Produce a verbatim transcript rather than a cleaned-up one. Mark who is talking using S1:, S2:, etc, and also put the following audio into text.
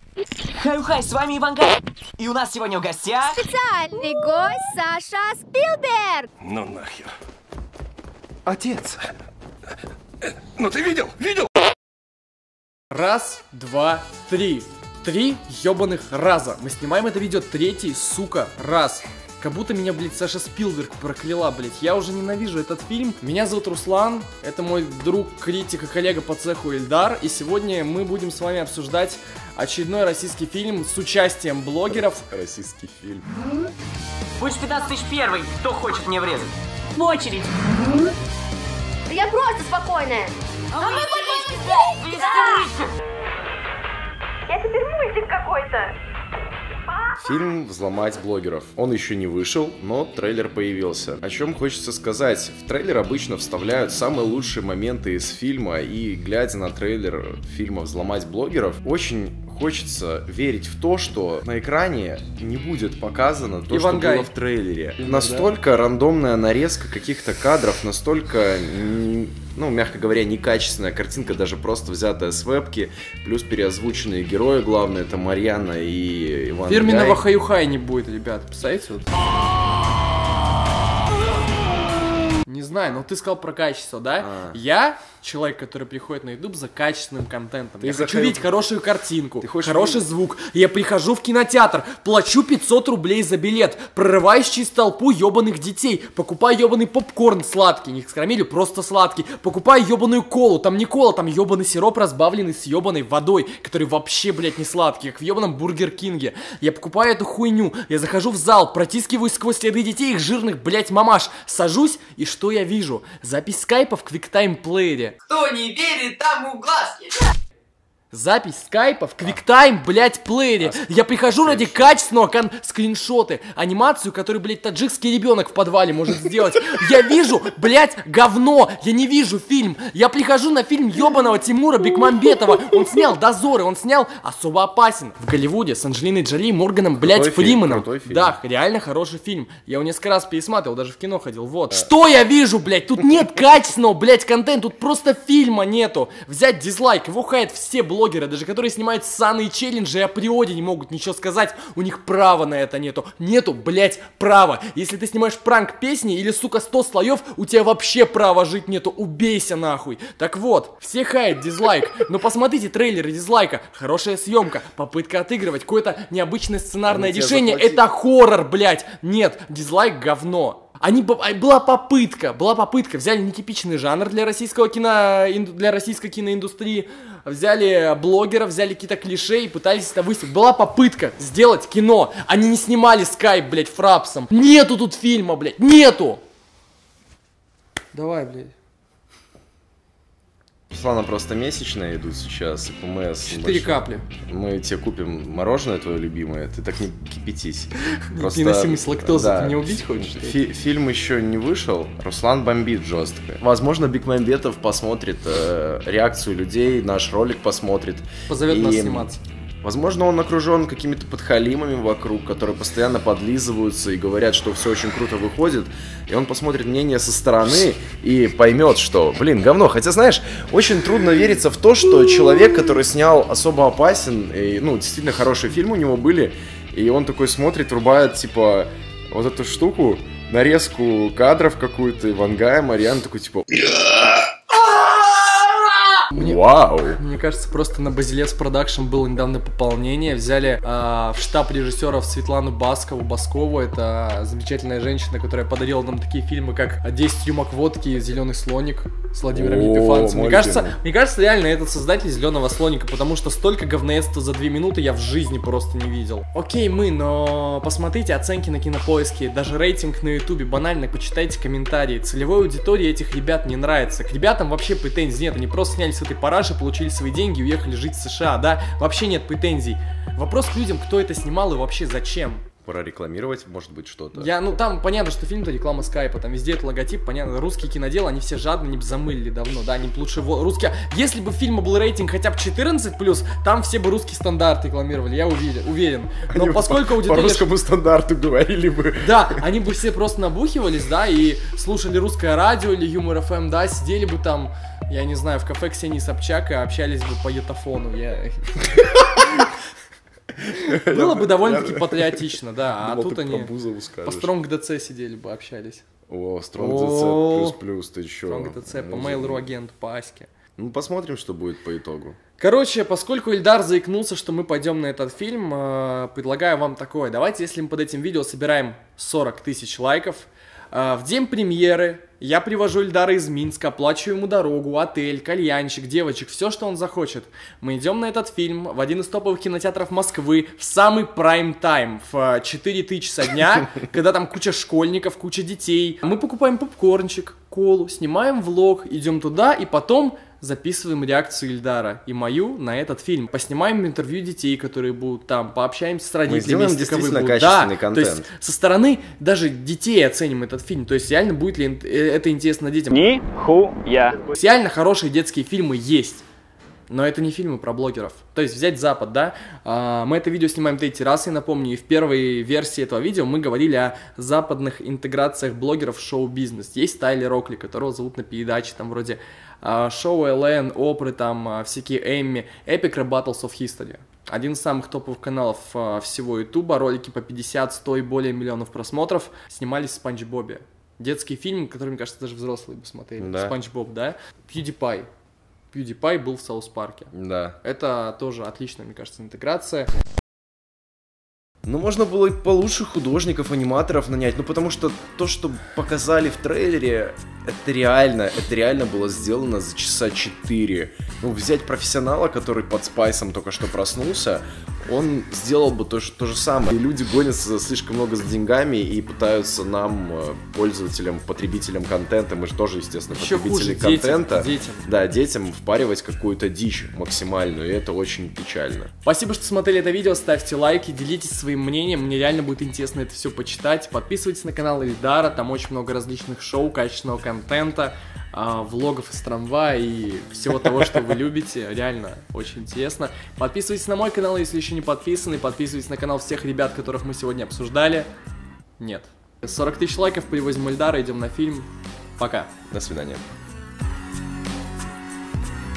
S1: Хай-хай, с вами Иван Гай. И у нас сегодня в гостях...
S2: Специальный гость Саша Спилберг.
S3: Ну нахер. Отец. Ну ты видел? Видел?
S4: Раз, два, три. Три ёбаных раза. Мы снимаем это видео третий, сука, раз. Как будто меня, блядь, Саша Спилберг прокляла, блядь. Я уже ненавижу этот фильм. Меня зовут Руслан. Это мой друг, критик и коллега по цеху Ильдар. И сегодня мы будем с вами обсуждать очередной российский фильм с участием блогеров.
S3: Российский фильм.
S1: Будешь пятнадцать тысяч первый. Кто хочет мне врезать? В очередь.
S2: Я просто спокойная.
S1: А мы
S2: Я теперь мультик какой-то.
S3: Фильм «Взломать блогеров». Он еще не вышел, но трейлер появился. О чем хочется сказать. В трейлер обычно вставляют самые лучшие моменты из фильма, и глядя на трейлер фильма «Взломать блогеров», очень хочется верить в то, что на экране не будет показано то,
S4: Иван
S3: что
S4: Гай.
S3: было в трейлере.
S4: Именно,
S3: Настолько
S4: да?
S3: рандомная нарезка каких-то кадров, настолько, ну, мягко говоря, некачественная картинка, даже просто взятая с вебки, плюс переозвученные герои, главное, это Марьяна и Иван
S4: Фирменного
S3: Гай.
S4: хаю-хай не будет, ребят. Представляете? Вот. Не знаю, но ты сказал про качество, да?
S3: А.
S4: Я человек, который приходит на YouTube за качественным контентом.
S3: Ты
S4: Я
S3: за
S4: хочу
S3: хай-
S4: видеть хорошую картинку,
S3: Ты хочешь
S4: хороший
S3: видеть-
S4: звук. Я прихожу в кинотеатр, плачу пятьсот рублей за билет, прорываюсь через толпу ебаных детей, покупаю ебаный попкорн сладкий, не с карамелью, просто сладкий, покупаю ебаную колу, там не кола, там ебаный сироп, разбавленный с ебаной водой, который вообще, блядь, не сладкий, как в ебаном Бургер Кинге. Я покупаю эту хуйню, я захожу в зал, протискиваюсь сквозь следы детей, их жирных, блядь, мамаш, сажусь, и что я вижу? Запись скайпа в QuickTime-плеере.
S1: Кто не верит, тому глазки.
S4: Запись скайпа в QuickTime, блядь, плеере. Я прихожу ради качественного кон- скриншоты, анимацию, которую, блядь, таджикский ребенок в подвале может сделать. Я вижу, блядь, говно. Я не вижу фильм. Я прихожу на фильм ебаного Тимура Бекмамбетова. Он снял «Дозоры», он снял «Особо опасен». В Голливуде с Анджелиной Джоли, Морганом, блядь,
S3: Крутой фильм,
S4: Фриманом.
S3: крутой фильм.
S4: Да, реально хороший фильм. Я его несколько раз пересматривал, даже в кино ходил. Вот. Что я вижу, блядь? Тут нет качественного, блядь, контента. Тут просто фильма нету. Взять дизлайк, его хаят все блогеры. Блогеры, даже которые снимают ссаные челленджи и априори не могут ничего сказать, у них права на это нету. Нету, блять, права. Если ты снимаешь пранк песни или, сука, сто слоев, у тебя вообще права жить нету. Убейся нахуй. Так вот, все хают дизлайк. Но посмотрите трейлеры дизлайка. Хорошая съемка, попытка отыгрывать, какое-то необычное сценарное
S3: Они тебя
S4: решение.
S3: заплатили.
S4: Это хоррор, блять. Нет, дизлайк говно. Они, была попытка, была попытка, взяли нетипичный жанр для российского кино, для российской киноиндустрии, взяли блогеров, взяли какие-то клише и пытались это выставить. Была попытка сделать кино, они не снимали скайп, блядь, фрапсом. Нету тут фильма, блядь, нету! Давай, блядь.
S3: Руслана просто месячные идут сейчас, и ПМС.
S4: Четыре капли.
S3: Мы тебе купим мороженое твое любимое, ты так не кипятись.
S4: Переносимость лактозы,
S3: да,
S4: ты меня убить хочешь?
S3: фи- Фильм еще не вышел, Руслан бомбит жестко. Возможно, Бекмамбетов посмотрит э, реакцию людей, наш ролик посмотрит.
S4: Позовет
S3: и,
S4: нас сниматься.
S3: Возможно, он окружен какими-то подхалимами вокруг, которые постоянно подлизываются и говорят, что все очень круто выходит. И он посмотрит мнение со стороны и поймет, что, блин, говно. Хотя, знаешь, очень трудно вериться в то, что человек, который снял «Особо опасен», и, ну, действительно хорошие фильмы у него были, и он такой смотрит, врубает, типа, вот эту штуку, нарезку кадров какую-то, Иван Гая, Марьяна, такой, типа...
S4: Мне-
S3: Вау!
S4: Мне кажется, просто на Базилевс Продакшн было недавно пополнение. Взяли э, в штаб режиссеров Светлану Баскову. Баскову — это замечательная женщина, которая подарила нам такие фильмы, как десять рюмок водки и «Зеленый слоник» с Владимиром
S3: О,
S4: Епифанцем. Мне
S3: мой
S4: кажется,
S3: любимый.
S4: мне кажется, реально этот создатель «Зеленого слоника», потому что столько говноедства за две минуты я в жизни просто не видел. Окей, мы, но посмотрите оценки на Кинопоиске, даже рейтинг на Ютубе, банально, почитайте комментарии. Целевой аудитории этих ребят не нравится. К ребятам вообще претензий нет, они просто снялись в этой параше, получили свои деньги и уехали жить в США, да? Вообще нет претензий. Вопрос к людям, кто это снимал и вообще зачем.
S3: Прорекламировать, может быть, что-то.
S4: Я, ну там понятно, что фильм-то реклама скайпа, там везде это логотип, понятно, русские киноделы, они все жадно, не замылили давно, да, они лучше во- русские. Если бы у фильма был рейтинг хотя бы четырнадцать плюс, там все бы русский стандарт рекламировали, я уверен, уверен. Но
S3: Они
S4: поскольку
S3: по,
S4: аудитория...
S3: по русскому стандарту говорили бы.
S4: Да, они бы все просто набухивались, да, и слушали русское радио или Юмор эф эм, да, сидели бы там, я не знаю, в кафе Ксении Собчак и общались бы по ютафону. Я... Было бы довольно-таки патриотично, да. А
S3: Думал,
S4: тут
S3: ты
S4: они
S3: про Бузову скажешь.
S4: по Стронг ДЦ сидели бы, общались.
S3: О, Стронг
S4: О,
S3: ДЦ плюс-плюс, ты чё?
S4: Стронг ДЦ по Mail.ru агенту, по Аське.
S3: Ну, посмотрим, что будет по итогу.
S4: Короче, поскольку Ильдар заикнулся, что мы пойдем на этот фильм, э, предлагаю вам такое. Давайте, если мы под этим видео собираем сорок тысяч лайков, э, в день премьеры я привожу Ильдара из Минска, оплачиваю ему дорогу, отель, кальянчик, девочек, все, что он захочет. Мы идем на этот фильм в один из топовых кинотеатров Москвы в самый прайм-тайм, в четыре три часа дня, когда там куча школьников, куча детей. Мы покупаем попкорнчик, колу, снимаем влог, идем туда и потом записываем реакцию Ильдара и мою на этот фильм. Поснимаем интервью детей, которые будут там, пообщаемся с родителями.
S3: Мы сделаем
S4: если таковые
S3: действительно
S4: будут.
S3: качественный
S4: Да,
S3: контент.
S4: то есть со стороны даже детей оценим этот фильм. То есть реально будет ли это интересно детям.
S1: Нихуя.
S4: То есть реально хорошие детские фильмы есть. Но это не фильмы про блогеров. То есть взять Запад, да? А, мы это видео снимаем третий раз, я напомню. И в первой версии этого видео мы говорили о западных интеграциях блогеров в шоу-бизнес. Есть Тайлер Окли, которого зовут на передаче, там вроде а, шоу эл эн, Опры, там а, всякие Эмми. Epic Battles of History. Один из самых топовых каналов а, всего Ютуба. Ролики по пятьдесят, сто и более миллионов просмотров. Снимались в Спанч Бобе. Детский фильм, который, мне кажется, даже взрослые бы смотрели.
S3: Да.
S4: Спанч Боб, да? PewDiePie. PewDiePie был в Саус Парке.
S3: Да.
S4: Это тоже отличная, мне кажется, интеграция.
S3: Ну, можно было и получше художников, аниматоров нанять, ну, потому что то, что показали в трейлере, это реально, это реально было сделано за часа четыре. Ну, взять профессионала, который под Спайсом только что проснулся, он сделал бы то, то же самое. И люди гонятся слишком много за деньгами и пытаются нам, пользователям, потребителям контента, мы же тоже, естественно,
S4: Еще
S3: потребители
S4: хуже,
S3: контента.
S4: детям, детям.
S3: Да, детям впаривать какую-то дичь максимальную, и это очень печально.
S4: Спасибо, что смотрели это видео, ставьте лайки, делитесь своим мнением, мне реально будет интересно это все почитать. Подписывайтесь на канал Ильдара, там очень много различных шоу, качественного контента, а, влогов из трамвая и всего того, что вы любите, реально очень интересно. Подписывайтесь на мой канал, если еще не подписаны, подписывайтесь на канал всех ребят, которых мы сегодня обсуждали. Нет. сорок тысяч лайков, привозим Ильдара, идем на фильм. Пока.
S3: До свидания.